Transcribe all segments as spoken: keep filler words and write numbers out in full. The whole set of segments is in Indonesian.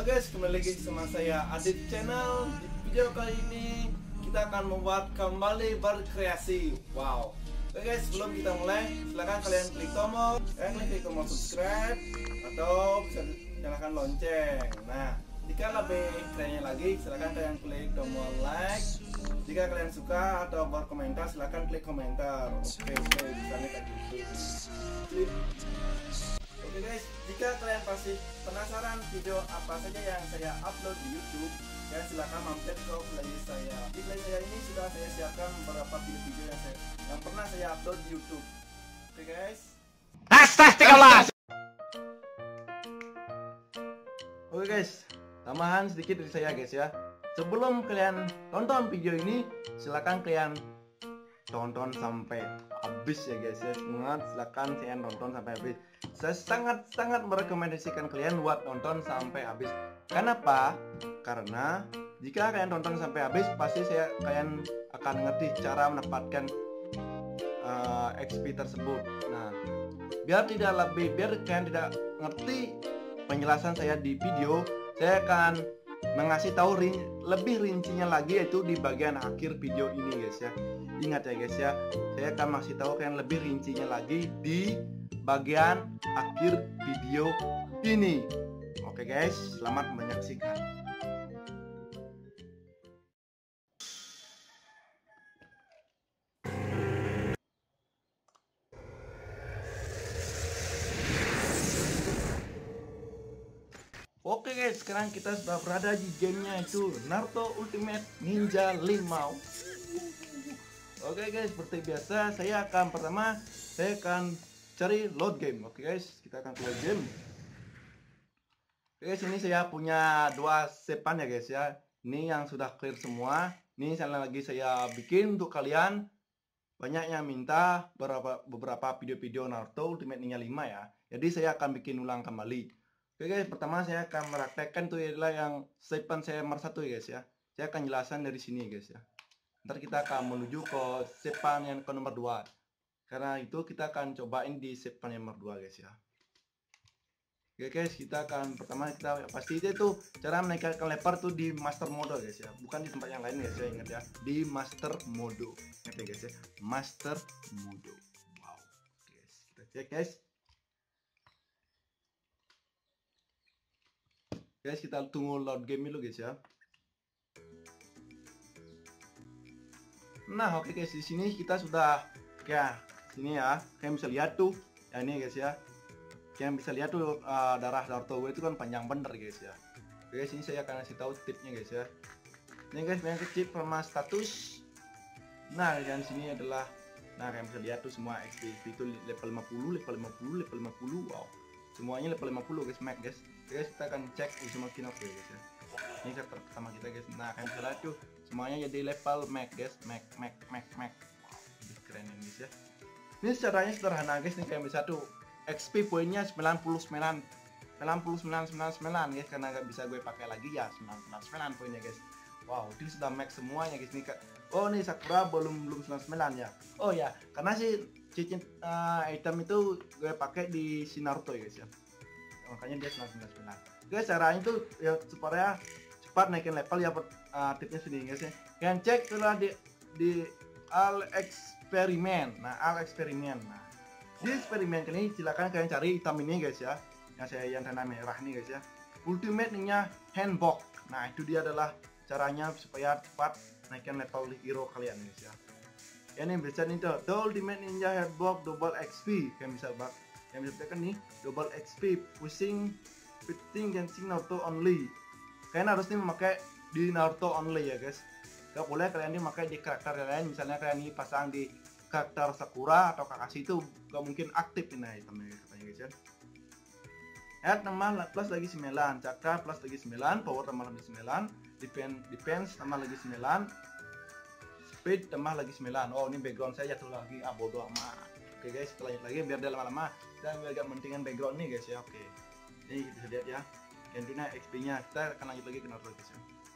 Halo guys, kembali lagi sama saya Adit Channel. Di video kali ini kita akan membuat kembali berkreasi. Wow. Oke guys, sebelum kita mulai, silahkan kalian klik tombol, kalian klik tombol subscribe atau bisa nyalakan lonceng. Nah, jika lebih kerennya lagi, silahkan kalian klik tombol like. Jika kalian suka atau berkomentar, silahkan klik komentar. Oke oke, misalnya kayak gitu. Oke guys, jika kalian pasti penasaran video apa saja yang saya upload di YouTube, kalian silahkan mampir ke playlist saya. Di playlist saya ini sudah saya siapkan beberapa video-video yang saya yang pernah saya upload di YouTube. Oke guys. Astagfirullah. Oke guys, tambahan sedikit dari saya guys ya. Sebelum kalian tonton video ini, silahkan kalian tonton sampai habis ya guys ya. Ingat, silakan kalian tonton sampai habis. Saya sangat-sangat merekomendasikan kalian buat nonton sampai habis. Kenapa? Karena jika kalian tonton sampai habis, pasti saya kalian akan ngerti cara mendapatkan uh, X P tersebut. Nah, biar tidak lebih, biar kalian tidak ngerti penjelasan saya di video, saya akan mengasih tahu rin, lebih rincinya lagi, yaitu di bagian akhir video ini guys ya. Ingat ya guys ya, saya akan masih tahu kalian lebih rincinya lagi di bagian akhir video ini. Oke guys, selamat menyaksikan. Oke guys, sekarang kita sudah berada di gamenya, itu Naruto Ultimate Ninja lima. Oke guys, seperti biasa saya akan pertama saya akan cari load game. Oke guys, kita akan load game. Oke guys, ini saya punya dua sepan ya guys ya. Ini yang sudah clear semua. Ini saya lagi saya bikin untuk kalian. Banyak yang minta beberapa beberapa video-video Naruto Ultimate Ninja lima ya. Jadi saya akan bikin ulang kembali. Oke guys, pertama saya akan meraktekkan tuh adalah yang sepan saya nomor satu ya guys ya. Saya akan jelaskan dari sini guys ya. Ntar kita akan menuju ke sepan yang ke nomor dua. Karena itu kita akan cobain di sepan yang nomor dua guys ya. Oke guys, kita akan pertama kita pasti itu cara menaikkan level tuh di master mode guys ya. Bukan di tempat yang lain guys ya, ingat ya. Di master mode. Ingat ya guys ya. Master mode. Wow. Oke guys, kita cek guys. Guys, kita tunggu load game dulu guys ya. Nah, oke okay guys, di sini kita sudah ya, sini ya. Kalian bisa lihat tuh, ya ini guys ya. Kalian bisa lihat tuh uh, darah Naruto gue itu kan panjang bener guys ya. Oke guys, ini saya akan kasih tahu tipnya guys ya. Ini guys, yang kecil sama status. Nah, dan sini adalah, nah kalian bisa lihat tuh semua X P itu level lima puluh, level lima puluh, level lima puluh. Wow. Semuanya level lima puluh guys, max guys. Oke guys, kita akan cek Uzumaki Kinoki guys ya. Ini karakter pertama kita guys. Nah, kalian bisa lihat tuh semuanya jadi level max guys, max max max max. Wow, lebih keren ini guys ya. Ini caranya sederhana guys, nih kalian bisa tuh X P poinnya sembilan puluh sembilan sembilan puluh sembilan sembilan sembilan guys, karena nggak bisa gue pakai lagi ya sembilan puluh sembilan poinnya guys. Wow, ini sudah max semuanya guys nih. Oh, nih Sakura belum belum sembilan puluh sembilan ya. Oh ya, karena sih cincin uh, item itu gue pakai di si Naruto ya guys ya. Makanya dia sembilan puluh sembilan. Guys, caranya itu ya supaya cepat naikin level ya, uh, tipnya sini guys ya. Kalian cek setelah di di al eksperimen. Nah, al eksperimen. Nah, di eksperimen ini silakan kalian cari item ini guys ya. Yang saya yang tanda merah nih guys ya. Ultimate Ninja Handbox. Nah, itu dia adalah caranya supaya cepat naikin level hero kalian guys ya. Ini bisa nih tuh, The Ultimate Ninja Handbox Double X P. Kalian bisa bak yang bisa tekan nih double X P pushing fitting Genshin Naruto only. Kalian harus nih memakai di Naruto only ya guys. Gak boleh kalian ini memakai di karakter lain. Misalnya kalian ini pasang di karakter Sakura atau Kakashi itu gak mungkin aktif ini itemnya katanya guys ya. Head tambah plus lagi sembilan, cakra plus lagi sembilan, power tambah lagi sembilan, defense defense tambah lagi sembilan, speed tambah lagi sembilan. Oh, ini background saya jatuh lagi, ah bodoh amat. Oke guys, kita lanjut lagi biar dia lama-lama dan biar agak mentingin background nih guys ya. Oke, ini bisa lihat ya, intinya X P nya. Kita akan lanjut lagi ke Naruto guys ya.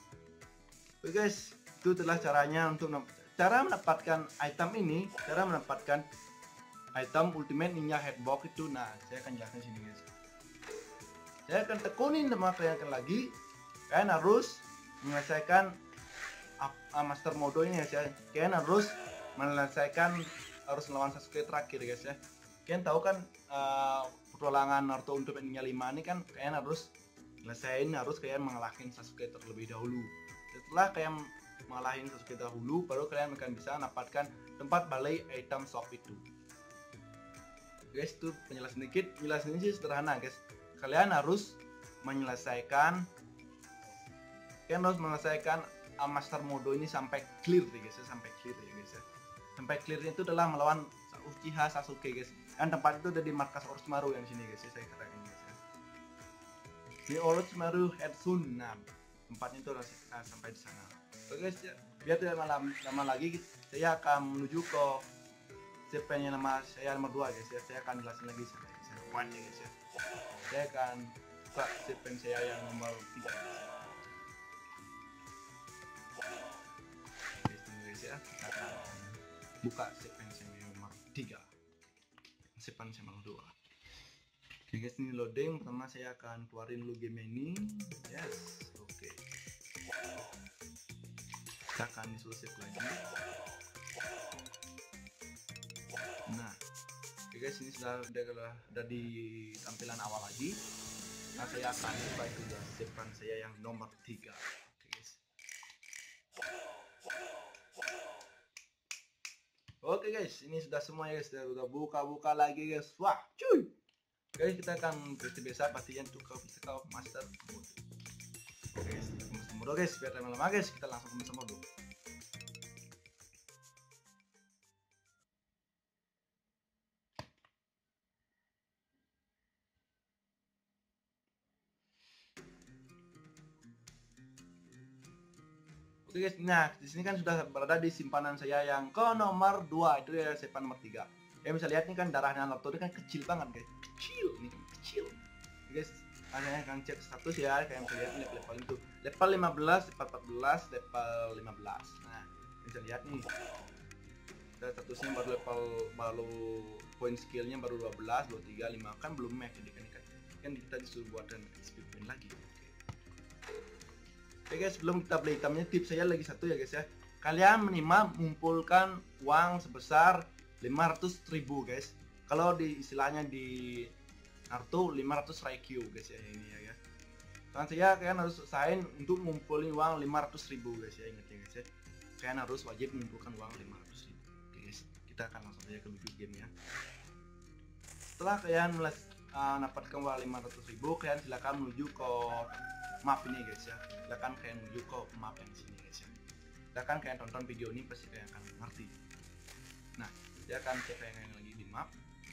Oke guys, itu adalah caranya untuk cara mendapatkan item ini. Cara mendapatkan item Ultimate Ninja Handbox itu, nah saya akan jelaskan sini guys. saya akan tekunin sama kalian lagi, kalian harus menyelesaikan uh, master mode ini guys ya. Kalian harus menyelesaikan, harus melawan Sasuke terakhir guys ya. Kalian tahu kan uh, petualangan Naruto untuk endingnya lima ini kan kalian harus nyelesain, harus kalian mengalahkan Sasuke terlebih dahulu. Setelah kalian mengalahin Sasuke dahulu, baru kalian akan bisa mendapatkan tempat balai item shop itu. Guys, itu penjelasan sedikit. Penjelasannya sih sederhana guys. Kalian harus menyelesaikan kalian harus menyelesaikan uh, master mode ini sampai clear ya guys ya, sampai clear ya guys ya. Sampai clear itu adalah melawan Uchiha Sasuke guys. Dan tempat itu ada di markas Orochimaru yang sini guys ya, saya katakan guys ya. Di Orochimaru Hetsunam. Tempatnya itu harus uh, sampai di sana. Oke guys ya, biar tidak lama, lama lagi saya akan menuju ke Japan yang nama saya nomor dua guys ya. Saya akan jelasin lagi saya saya kuat ya guys ya. Saya akan buka Japan saya yang nomor tiga. Guys, tunggu guys ya. Kita akan buka Japan saya yang nomor tiga. Japan saya nomor dua. Oke guys, ini loading. Pertama saya akan keluarin dulu game ini. Yes, oke. Okay. Kita akan disuruh save lagi. Nah, oke okay guys, ini sudah sudah ada di tampilan awal lagi. Nah, saya akan coba itu ya save saya yang nomor tiga. Oke okay guys. Oke okay guys, ini sudah semua ya guys, sudah buka-buka lagi guys. Wah, cuy. Guys, kita akan seperti biasa pastinya untuk ke physical master mode. Oke okay, guys, master mode guys, biar lama-lama guys, kita langsung ke master mode. Oke guys, nah di sini kan sudah berada di simpanan saya yang ke nomor dua, itu ya simpan nomor tiga. Ya bisa lihat nih kan darahnya Naruto ini kan kecil banget guys, kecil, ini kan kecil. Oke guys, saya akan cek status ya, kayak bisa lihat nih level itu, level lima belas, level empat belas, level lima belas. Nah, bisa lihat nih, dan statusnya baru level, baru poin skillnya baru dua belas, dua puluh tiga, lima kan belum max, jadi kan kan kita disuruh buat dan X P point lagi. Oke okay guys, sebelum kita beli itemnya, tips saya lagi satu ya guys ya. Kalian minimal mengumpulkan uang sebesar lima ratus ribu guys. Kalau di istilahnya di Naruto lima ratus Raikyu guys ya, ini ya guys. Karena saya kalian harus usahain untuk ngumpulin uang lima ratus ribu guys ya, ingat ya guys ya. Kalian harus wajib mengumpulkan uang lima ratus ribu. Oke okay guys, kita akan langsung saja ke review game ya. Setelah kalian uh, dapatkan uang lima ratus ribu, kalian silakan menuju ke map ini guys ya. Silakan kalian menuju ke map yang sini guys ya. Silakan kalian tonton video ini, pasti kalian akan ngerti. Nah, saya akan cek kalian lagi di map.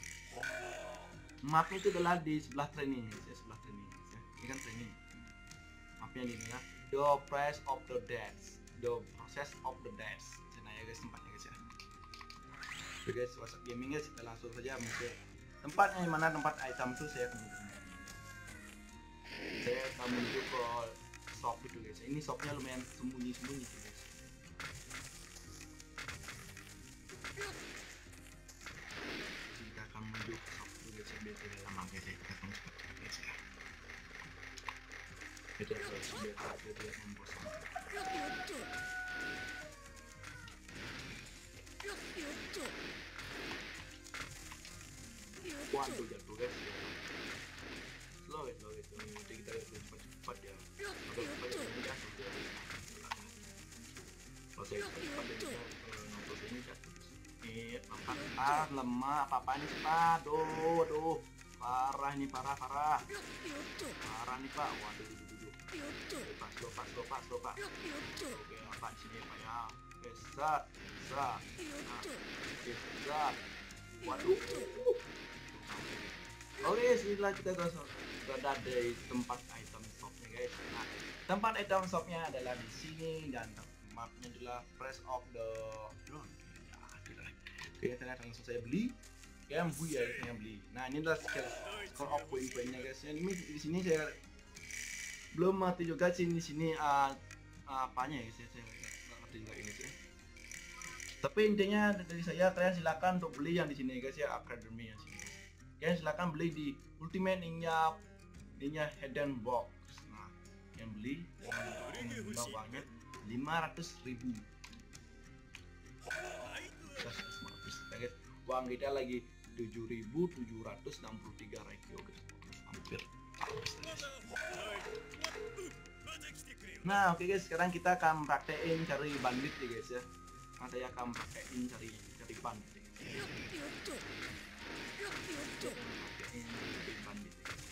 Map itu adalah di sebelah training guys ya, sebelah training guys ya. Ini kan training. Mapnya di sini ya. The Process of the Death. The Process of the Death. Sana ya guys tempatnya guys ya. Oke guys, WhatsApp gaming guys, kita langsung saja menuju tempatnya di mana tempat item itu saya akan menuju. Saya akan menuju ke shop itu guys. Ini shopnya lumayan sembunyi-sembunyi guys. Kita akan menuju ke shop itu guys. Biar tidak lama guys. Kita akan cepat guys ya. Kita harus biar tidak membosankan. Waduh, jatuh guys. Slow ya, slow ya, nanti kita harus cepat-cepat ya. Agak cepat ya, ini jatuh ya. Kalau saya cepat ya, nonton ini jatuh. Eh, lemah, ah, lemah, apa-apaan ini sih pak? Aduh, aduh, parah ini, parah, parah. Parah nih pak, waduh, duduk, duduk. Pak, slow, pak, slow, pak, slow, pak. Oke, apa di sini pak ya? Besar, besar, besar. Waduh. Oke, setelah kita berada di tempat item shopnya guys. Nah, tempat item shopnya adalah di sini dan mapnya adalah Press of the Drone. Ya, kita, oke, kita langsung saya beli. Kayak bu ya, saya beli. Nah, ini adalah skill score of poin-poinnya guys. Ini di sini saya belum mati juga sih di sini uh, uh, apanya ya guys. Saya nggak ngerti juga ini sih. Tapi intinya dari saya, kalian silakan untuk beli yang di sini guys ya, Academy yang sini. Kalian silakan beli di Ultimate Ninja ininya hidden box. Nah, yang beli dengan jumlah uangnya lima ratus ribu. Guys, uang kita lagi tujuh ribu tujuh ratus enam puluh tiga rekyo guys, hampir habis guys. Nah, oke okay guys, sekarang kita akan praktekin cari bandit ya guys ya. Nah, saya akan praktekin cari cari bandit. Praktekin cari bandit.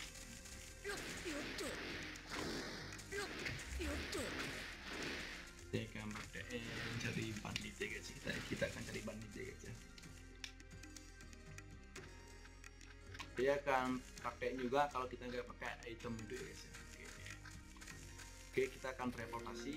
Saya akan praktekin cari bandit ya guys. Kita kita akan cari bandit ya guys ya. Dia akan pakai juga kalau kita nggak pakai item itu ya guys ya. Oke, Oke kita akan teleportasi.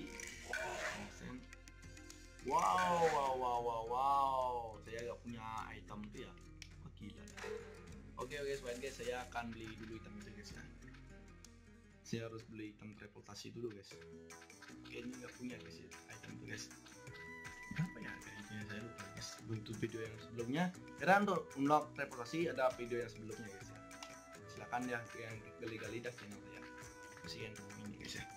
Wow, wow, wow, wow, wow. Saya nggak punya item itu ya. Oh, gila. Oke, oke, sobat guys, saya akan beli dulu item itu guys ya. Saya harus beli item teleportasi dulu guys. Oke, ini nggak punya guys ya, item itu guys. Berapa ya kayaknya saya lupa guys. Untuk video yang sebelumnya, karena untuk unlock teleportasi ada video yang sebelumnya guys ya. Silakan ya yang gali-gali dah channel saya. Kasihan ini guys ya.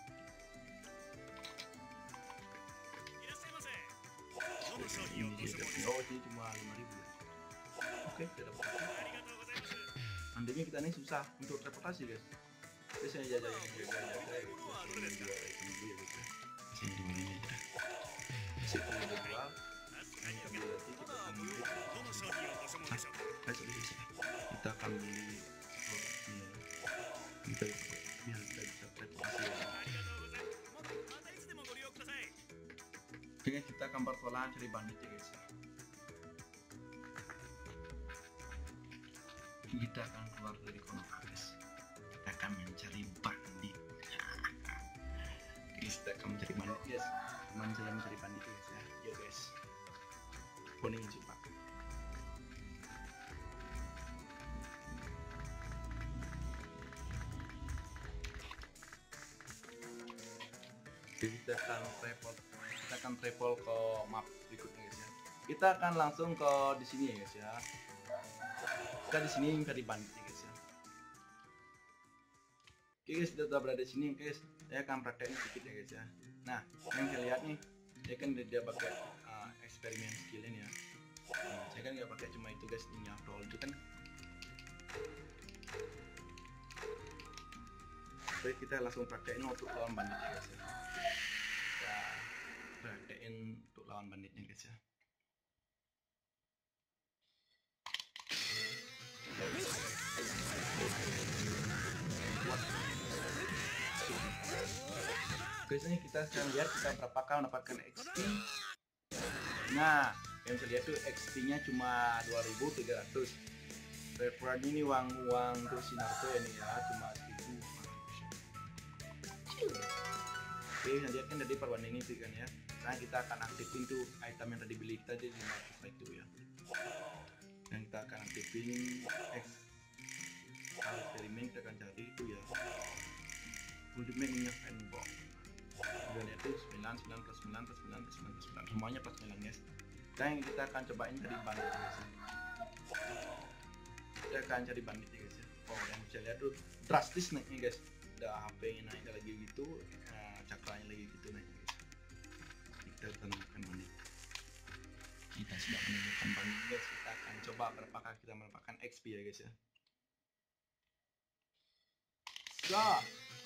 Ini dia, oh ini cuma lima ribu ya. Oke, tidak apa-apa. Andainya kita ini susah untuk teleportasi guys. Terus saya jajan yang jajan guys. Ini dua item dulu ya guys ya. Sini dulu ini aja. Masih perlu dijual. Ini kita nanti kita akan beli. Kita akan beli. Kita biar kita bisa teleportasi. Oke, kita akan bertolak cari bandit ya guys. Kita akan keluar dari konoha guys. Kita akan mencari bandit. Kita akan mencari bandit guys. Teman saya mencari bandit guys ya. Yo guys. Kuning cepat. Kita akan travel, kita akan travel ke map berikutnya guys ya. Kita akan langsung ke di sini ya guys ya. Kita di sini mencari bandit ya guys ya. Oke guys, sudah berada di sini guys. Saya akan praktekin sedikit ya guys ya. Nah, yang saya lihat nih, dia kan dia pakai uh, eksperimen skillnya ya. Nah, saya kan nggak pakai cuma itu guys, ini roll itu kan. Baik, kita langsung praktekin untuk lawan bandit ya guys ya. Kita praktekin untuk lawan banditnya guys ya. Guys, ini kita sekarang lihat kita berapakah mendapatkan X P. Nah, yang bisa lihat tuh X P-nya cuma dua ribu tiga ratus. Reward ini uang-uang untuk si Naruto ini ya, cuma seribu. Oke, kita lihat kan tadi perbandingan itu kan ya. Sekarang kita akan aktifin tuh item yang tadi beli kita jadi lima ratus itu ya. Dan kita akan aktifin X eksperimen, kita akan cari itu ya. Ultimate minyak handbox. Dan itu sembilan, sembilan plus sembilan plus sembilan plus sembilan plus sembilan, semuanya plus sembilan guys. Dan kita akan cobain cari bandit guys. Kita akan cari bandit guys ya. Oh, yang bisa lihat tuh drastis naiknya guys. Udah H P-nya naik lagi gitu, uh, cakranya lagi gitu naiknya guys. Kita temukan bandit. Kita sudah menemukan bandit guys. Kita akan coba berapakah kita mendapatkan X P ya guys ya. Stop.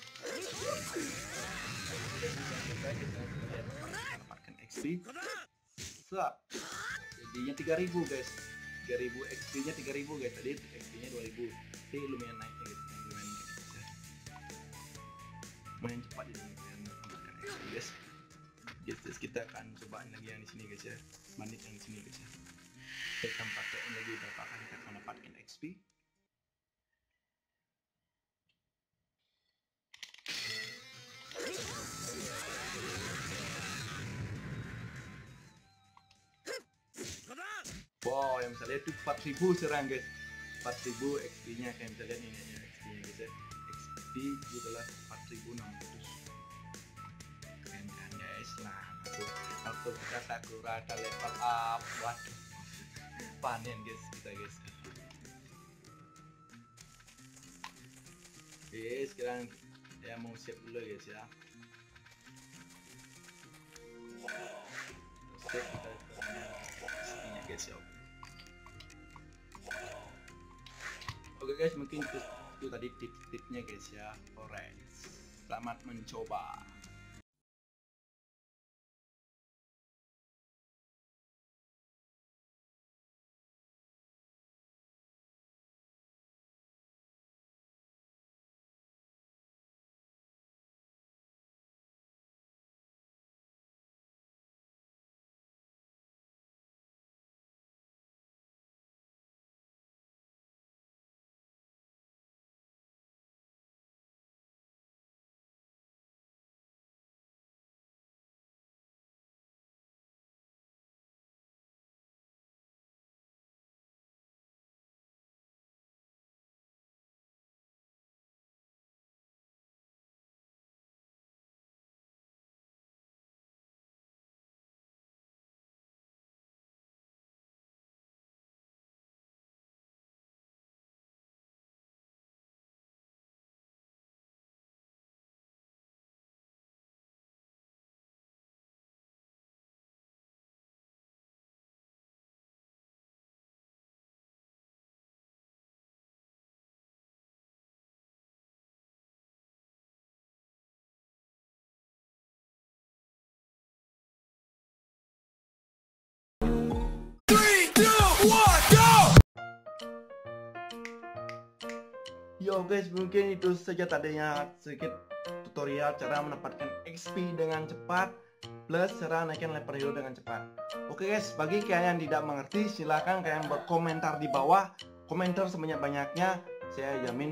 Kita mendapatkan X P. Stop. Jadinya tiga ribu guys. tiga ribu X P-nya tiga ribu guys. Tadi X P-nya dua ribu. Tapi lumayan naiknya guys. Lumayan guys ya. Lumayan cepat jadi lumayan mendapatkan X P guys. Guys, kita akan cobain lagi yang di sini guys ya. Bandit yang di sini guys ya. Kita akan pakaiin lagi berapa kali kita akan mendapatkan X P. Wow, yang bisa lihat itu empat ribu serang guys. empat ribu X P-nya kayak bisa lihat ini ya, X P-nya guys ya. X P adalah empat ribu enam ratus. Keren kan guys. Nah, langsung langsung kita Sakura kita level up. Waduh. Panen guys kita guys. Oke, Oke, sekarang saya mau save dulu guys ya. Save kita pastinya guys ya. Oke guys, mungkin itu, itu tadi tips-tipsnya guys ya. Alright, selamat mencoba. Yo guys, mungkin itu saja tadinya sedikit tutorial cara mendapatkan X P dengan cepat plus cara naikin level hero dengan cepat. Oke guys, bagi kalian yang tidak mengerti silahkan kalian berkomentar di bawah. Komentar sebanyak-banyaknya, saya jamin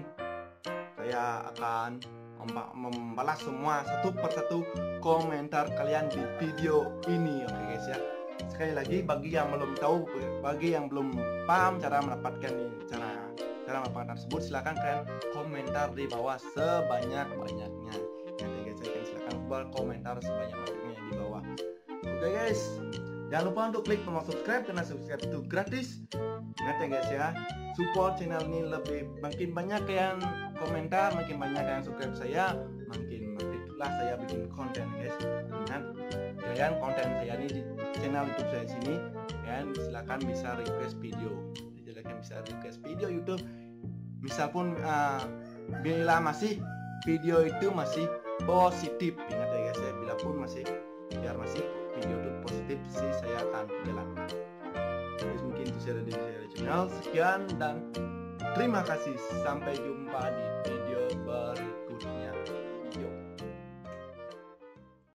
saya akan membalas semua satu persatu komentar kalian di video ini. Oke guys ya. Sekali lagi, bagi yang belum tahu, bagi yang belum paham cara mendapatkan cara cara mendapatkan tersebut, silakan kalian komentar di bawah sebanyak-banyaknya. Nanti guys, kalian silakan berkomentar sebanyak-banyaknya di bawah. Oke guys, jangan lupa untuk klik tombol subscribe karena subscribe itu gratis. Ingat ya guys ya, support channel ini lebih makin banyak yang komentar, makin banyak yang subscribe saya, makin makinlah saya bikin konten guys. Ingat, kalian konten saya ini di channel YouTube saya sini, kalian silakan bisa request video, silakan bisa request video YouTube. Misal pun uh, bila masih video itu masih positif, ingat ya guys ya, bila pun masih biar masih video itu positif sih saya akan jalankan. Jadi mungkin itu saya dari saya channel. Sekian dan terima kasih, sampai jumpa di video berikutnya.